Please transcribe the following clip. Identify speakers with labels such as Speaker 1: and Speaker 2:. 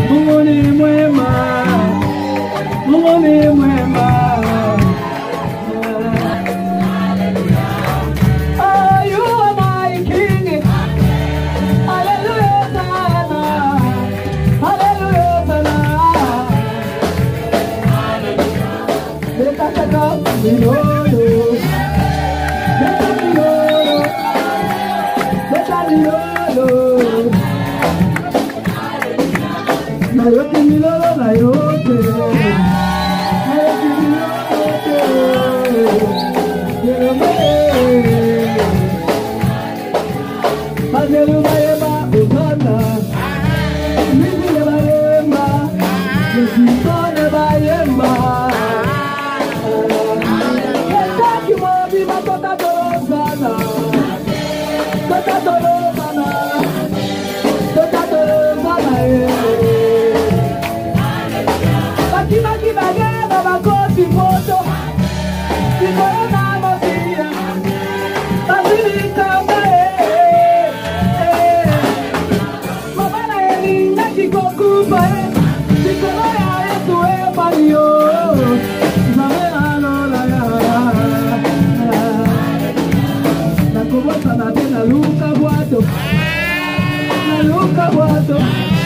Speaker 1: Mungu ni mwema, Mungu ni mwema. Oh, you are my king. Hallelujah, sana. Hallelujah, sana. Lekataka milolo, lekataka Nayote milolo nayote, nayote milote, Hallelujah, Hosanna, Mimi Bayemba, Yesitone Bayemba. Ketaki mobi makota dorosana, kota dorosana, kota dorosana. Maki bageba bakoti moto, sikona mosia, bazilika mbae. Mabana eli nakikokupa, sikona ya Yesu ebanyo, zame alola ya. Nakubota na tena luka guato, na luka guato.